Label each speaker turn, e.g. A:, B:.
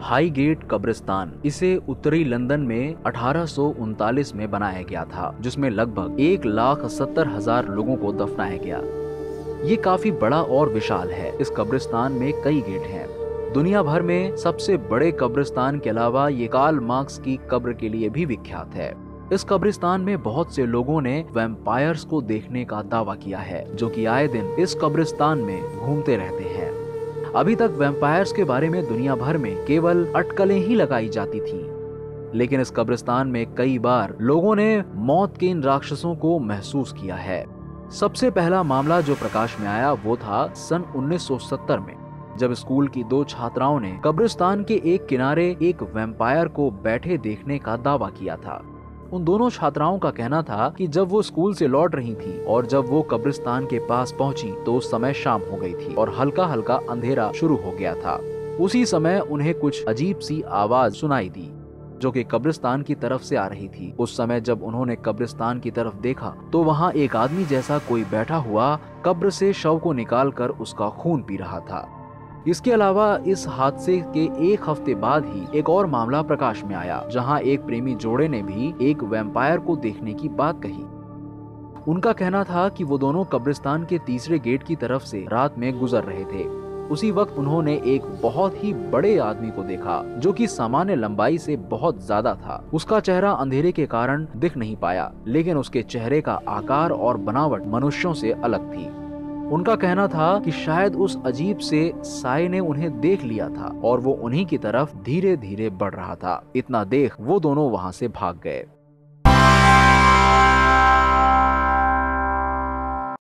A: Highgate कब्रिस्तान। इसे उत्तरी लंदन में 1839 में बनाया गया था, जिसमें लगभग 1,70,000 लोगों को दफनाया गया। ये काफी बड़ा और विशाल है। इस कब्रिस्तान में कई गेट हैं। दुनिया भर में सबसे बड़े कब्रिस्तान के अलावा ये कार्ल मार्क्स की कब्र के लिए भी विख्यात है। इस कब्रिस्तान में बहुत से लोगों ने वैम्पायर्स को देखने का दावा किया है, जो कि आए दिन इस कब्रिस्तान में घूमते रहते हैं। अभी तक वैम्पायर्स के बारे में दुनिया भर में केवल अटकलें ही लगाई जाती थी, लेकिन इस कब्रिस्तान में कई बार लोगों ने मौत के इन राक्षसों को महसूस किया है। सबसे पहला मामला जो प्रकाश में आया वो था सन 1970 में, जब स्कूल की 2 छात्राओं ने कब्रिस्तान के एक किनारे एक वैम्पायर को बैठे देखने का दावा किया था। उन दोनों छात्राओं का कहना था कि जब वो स्कूल से लौट रही थी और जब वो कब्रिस्तान के पास पहुंची तो उस समय शाम हो गई थी और हल्का हल्का अंधेरा शुरू हो गया था। उसी समय उन्हें कुछ अजीब सी आवाज सुनाई दी, जो कि कब्रिस्तान की तरफ से आ रही थी। उस समय जब उन्होंने कब्रिस्तान की तरफ देखा तो वहाँ एक आदमी जैसा कोई बैठा हुआ कब्र से शव को निकालकर उसका खून पी रहा था। इसके अलावा इस हादसे के 1 हफ्ते बाद ही एक और मामला प्रकाश में आया, जहां एक प्रेमी जोड़े ने भी एक वैम्पायर को देखने की बात कही। उनका कहना था कि वो दोनों कब्रिस्तान के तीसरे गेट की तरफ से रात में गुजर रहे थे। उसी वक्त उन्होंने एक बहुत ही बड़े आदमी को देखा, जो कि सामान्य लंबाई से बहुत ज्यादा था। उसका चेहरा अंधेरे के कारण दिख नहीं पाया, लेकिन उसके चेहरे का आकार और बनावट मनुष्यों से अलग थी। उनका कहना था कि शायद उस अजीब से साए ने उन्हें देख लिया था और वो उन्हीं की तरफ धीरे धीरे बढ़ रहा था। इतना देख वो दोनों वहां से भाग गए।